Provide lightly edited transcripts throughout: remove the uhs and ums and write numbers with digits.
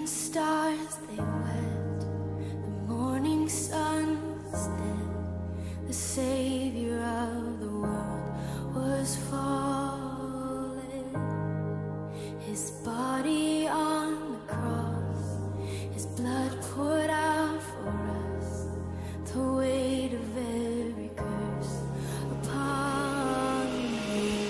stars they wept, the morning sun's dead, the Savior of the world was fallen. His body on the cross, his blood poured out for us, the weight of every curse upon me.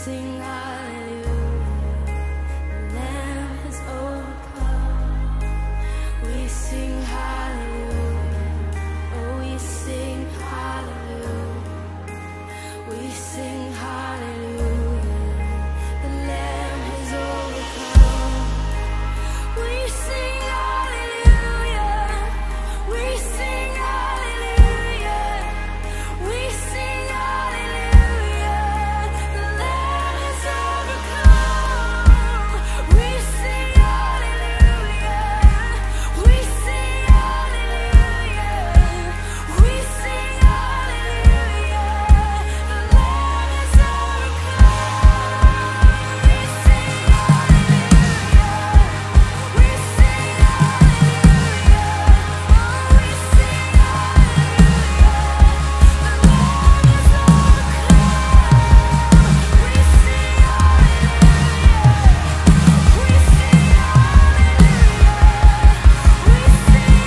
sing hallelujah, the Lamb has overcome. We sing hallelujah, oh we sing hallelujah. We sing hallelujah, the Lamb has overcome. We sing hallelujah, we sing hallelujah, we sing hallelujah, the Lamb has overcome. We sing hallelujah, we sing hallelujah, we sing hallelujah, the Lamb has overcome. We sing hallelujah, we sing hallelujah, oh we sing hallelujah, the Lamb has overcome. We sing hallelujah, we sing hallelujah, we sing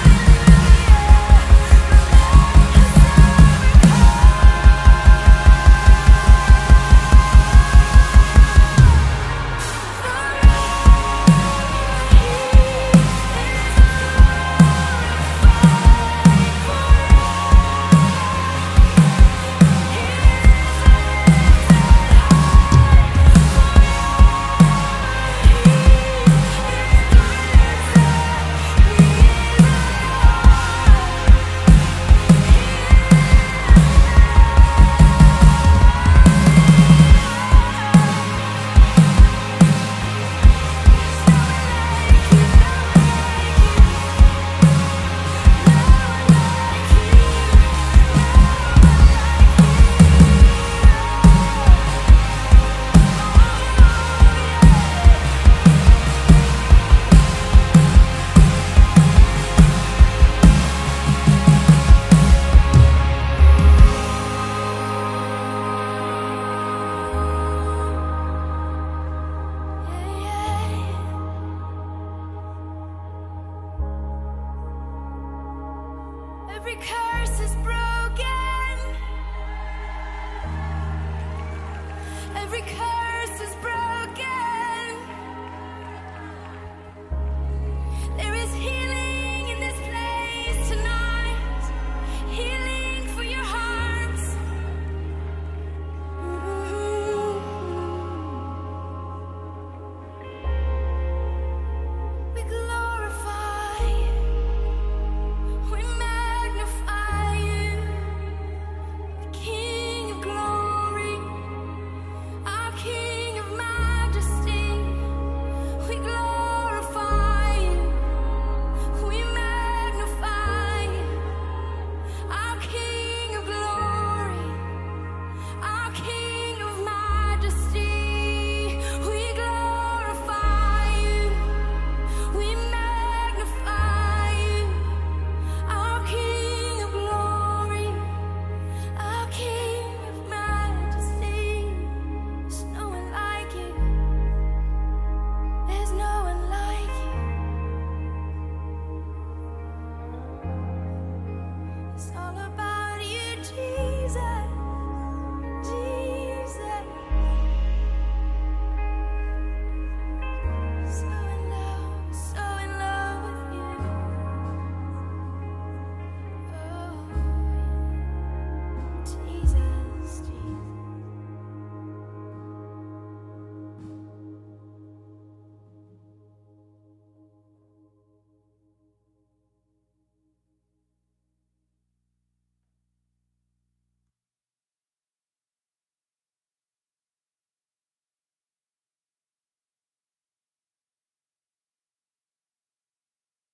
every curse is broken. Every curse